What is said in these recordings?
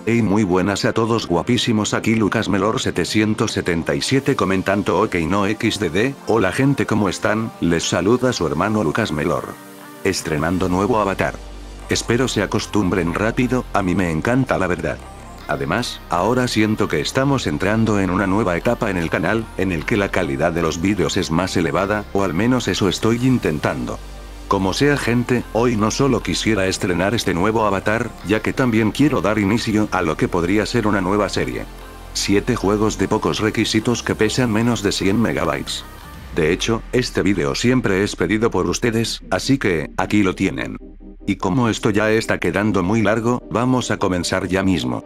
Hey, muy buenas a todos guapísimos, aquí LucasMelor 777 comentando ok no xdd, hola gente, ¿cómo están? Les saluda su hermano LucasMelor. Estrenando nuevo avatar. Espero se acostumbren rápido, a mí me encanta la verdad. Además, ahora siento que estamos entrando en una nueva etapa en el canal, en el que la calidad de los vídeos es más elevada, o al menos eso estoy intentando. Como sea gente, hoy no solo quisiera estrenar este nuevo avatar, ya que también quiero dar inicio a lo que podría ser una nueva serie. 7 juegos de pocos requisitos que pesan menos de 100 megabytes. De hecho, este vídeo siempre es pedido por ustedes, así que, aquí lo tienen. Y como esto ya está quedando muy largo, vamos a comenzar ya mismo.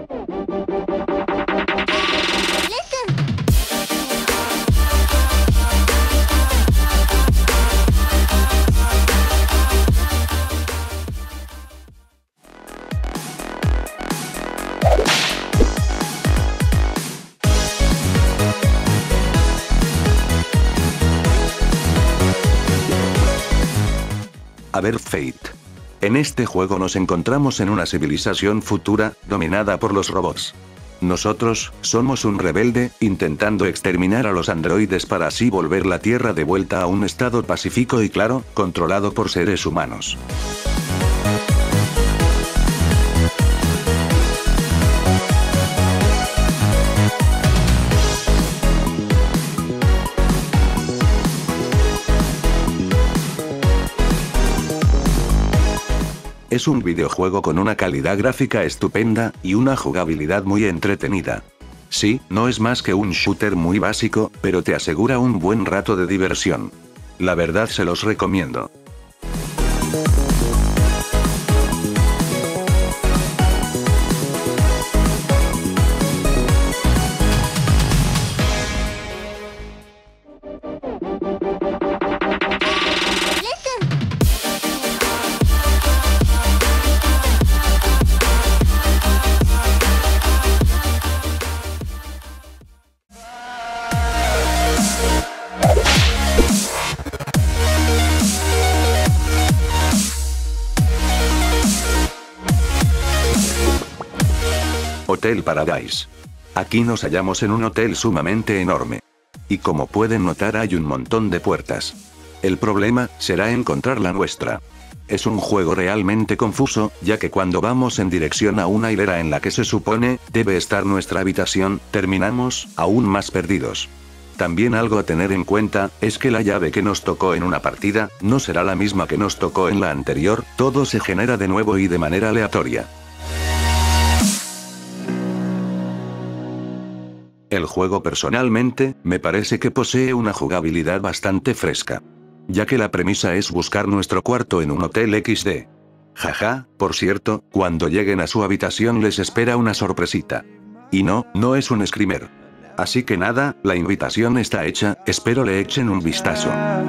A ver, Fate. En este juego nos encontramos en una civilización futura, dominada por los robots. Nosotros, somos un rebelde, intentando exterminar a los androides para así volver la Tierra de vuelta a un estado pacífico y claro, controlado por seres humanos. Es un videojuego con una calidad gráfica estupenda, y una jugabilidad muy entretenida. Sí, no es más que un shooter muy básico, pero te asegura un buen rato de diversión. La verdad se los recomiendo. Hotel Paradise. Aquí nos hallamos en un hotel sumamente enorme. Y como pueden notar hay un montón de puertas. El problema será encontrar la nuestra. Es un juego realmente confuso, ya que cuando vamos en dirección a una hilera en la que se supone debe estar nuestra habitación, terminamos aún más perdidos. También algo a tener en cuenta, es que la llave que nos tocó en una partida, no será la misma que nos tocó en la anterior, todo se genera de nuevo y de manera aleatoria. El juego personalmente, me parece que posee una jugabilidad bastante fresca. Ya que la premisa es buscar nuestro cuarto en un hotel XD. Jaja, por cierto, cuando lleguen a su habitación les espera una sorpresita. Y no, no es un screamer. Así que nada, la invitación está hecha, espero le echen un vistazo.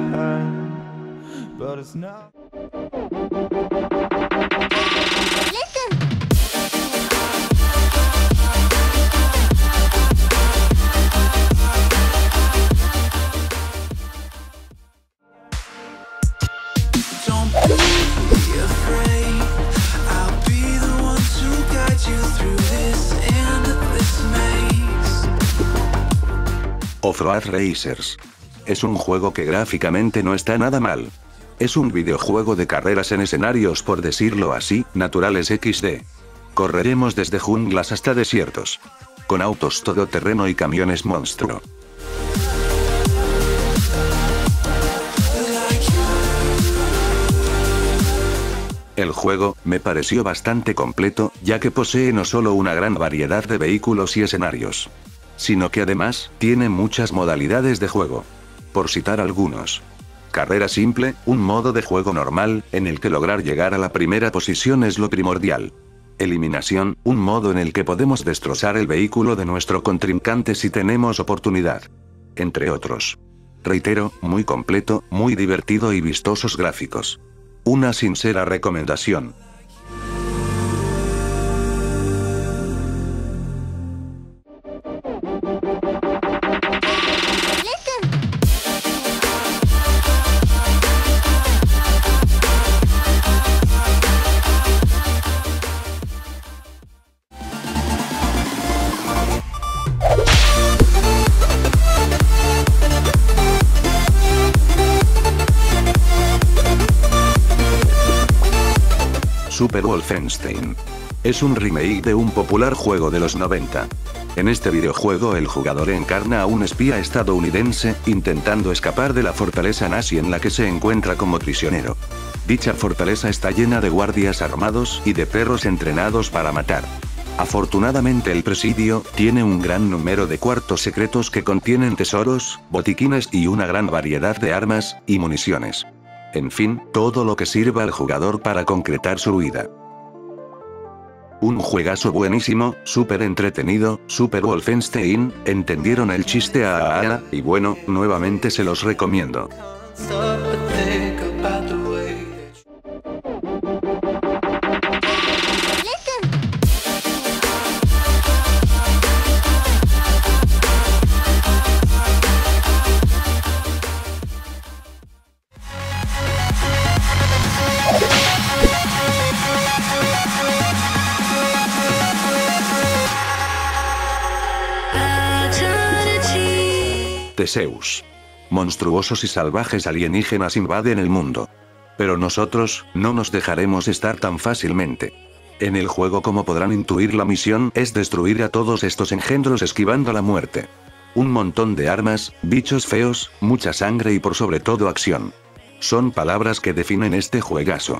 Off-Road Racers. Es un juego que gráficamente no está nada mal. Es un videojuego de carreras en escenarios, por decirlo así, naturales XD. Correremos desde junglas hasta desiertos. Con autos todoterreno y camiones monstruo. El juego, me pareció bastante completo, ya que posee no solo una gran variedad de vehículos y escenarios, sino que además, tiene muchas modalidades de juego. Por citar algunos. Carrera simple, un modo de juego normal, en el que lograr llegar a la primera posición es lo primordial. Eliminación, un modo en el que podemos destrozar el vehículo de nuestro contrincante si tenemos oportunidad. Entre otros. Reitero, muy completo, muy divertido y vistosos gráficos. Una sincera recomendación. Super Wolfenstein. Es un remake de un popular juego de los 90. En este videojuego el jugador encarna a un espía estadounidense, intentando escapar de la fortaleza nazi en la que se encuentra como prisionero. Dicha fortaleza está llena de guardias armados y de perros entrenados para matar. Afortunadamente el presidio tiene un gran número de cuartos secretos que contienen tesoros, botiquines y una gran variedad de armas y municiones. En fin, todo lo que sirva al jugador para concretar su huida. Un juegazo buenísimo, súper entretenido, Super Wolfenstein, ¿entendieron el chiste? Y bueno, nuevamente se los recomiendo. Teseus. Monstruosos y salvajes alienígenas invaden el mundo. Pero nosotros, no nos dejaremos estar tan fácilmente. En el juego, como podrán intuir, la misión es destruir a todos estos engendros esquivando la muerte. Un montón de armas, bichos feos, mucha sangre y por sobre todo acción. Son palabras que definen este juegazo.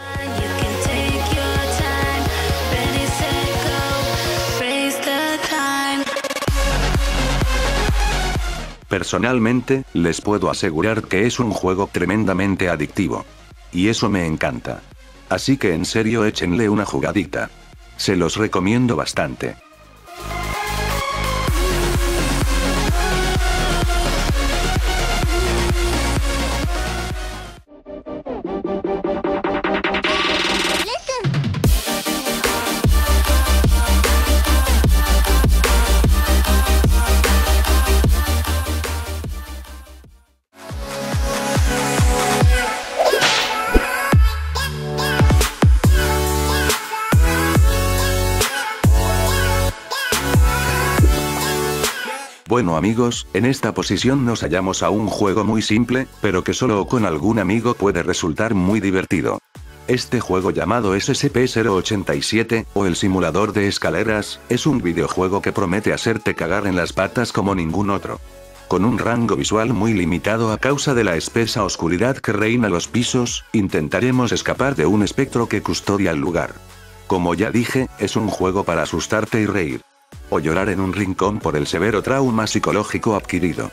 Personalmente, les puedo asegurar que es un juego tremendamente adictivo. Y eso me encanta. Así que en serio échenle una jugadita. Se los recomiendo bastante. Bueno amigos, en esta posición nos hallamos a un juego muy simple, pero que solo con algún amigo puede resultar muy divertido. Este juego llamado SCP-087, o el simulador de escaleras, es un videojuego que promete hacerte cagar en las patas como ningún otro. Con un rango visual muy limitado a causa de la espesa oscuridad que reina los pisos, intentaremos escapar de un espectro que custodia el lugar. Como ya dije, es un juego para asustarte y reír. O llorar en un rincón por el severo trauma psicológico adquirido.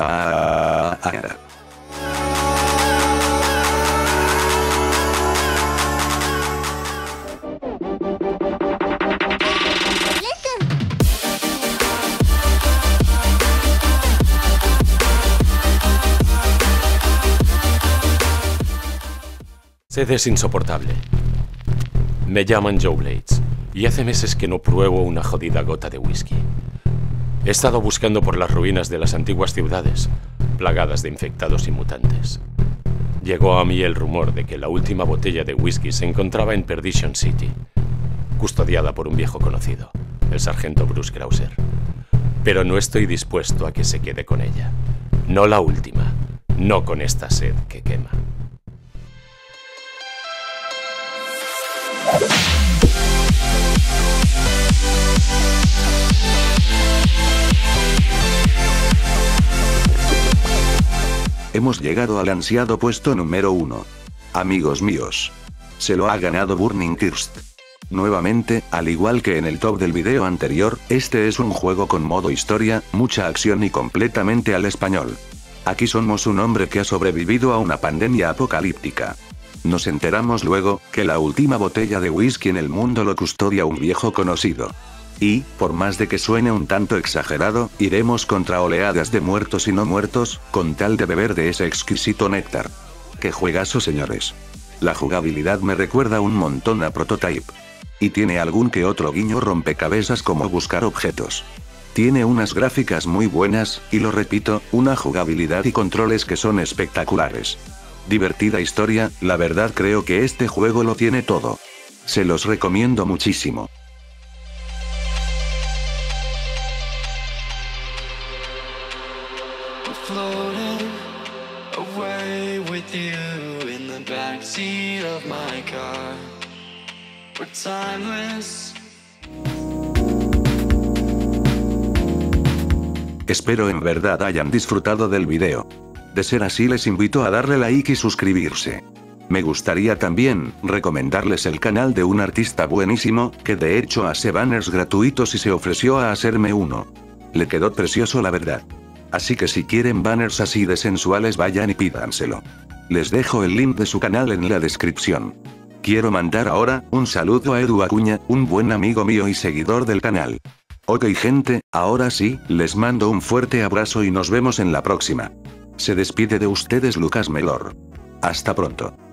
Sed es insoportable. Me llaman Joe Blades, y hace meses que no pruebo una jodida gota de whisky. He estado buscando por las ruinas de las antiguas ciudades, plagadas de infectados y mutantes. Llegó a mí el rumor de que la última botella de whisky se encontraba en Perdition City, custodiada por un viejo conocido, el sargento Bruce Krauser. Pero no estoy dispuesto a que se quede con ella. No la última, no con esta sed que quema. Hemos llegado al ansiado puesto número 1. Amigos míos. Se lo ha ganado Burning Kirst. Nuevamente, al igual que en el top del video anterior, este es un juego con modo historia, mucha acción y completamente al español. Aquí somos un hombre que ha sobrevivido a una pandemia apocalíptica. Nos enteramos luego, que la última botella de whisky en el mundo lo custodia un viejo conocido. Y, por más de que suene un tanto exagerado, iremos contra oleadas de muertos y no muertos, con tal de beber de ese exquisito néctar. ¡Qué juegazo, señores! La jugabilidad me recuerda un montón a Prototype. Y tiene algún que otro guiño rompecabezas como buscar objetos. Tiene unas gráficas muy buenas, y lo repito, una jugabilidad y controles que son espectaculares. Divertida historia, la verdad creo que este juego lo tiene todo. Se los recomiendo muchísimo. Floating away with you in the backseat of my car. We're timeless. Espero en verdad hayan disfrutado del video. De ser así les invito a darle like y suscribirse. Me gustaría también recomendarles el canal de un artista buenísimo, que de hecho hace banners gratuitos y se ofreció a hacerme uno. Le quedó precioso la verdad. Así que si quieren banners así de sensuales vayan y pídanselo. Les dejo el link de su canal en la descripción. Quiero mandar ahora un saludo a Edu Acuña, un buen amigo mío y seguidor del canal. Ok gente, ahora sí, les mando un fuerte abrazo y nos vemos en la próxima. Se despide de ustedes Lucas Melor. Hasta pronto.